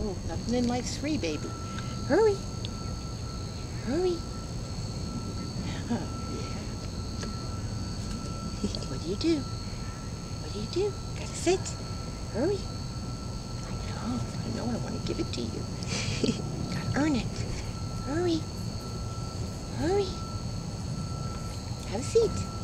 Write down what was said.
Oh, nothing in life's free, baby. Hurry. Hurry. Yeah. What do you do? What do you do? Gotta sit. Hurry. I know, I want to give it to you. Gotta earn it. Hurry. Hurry. Have a seat.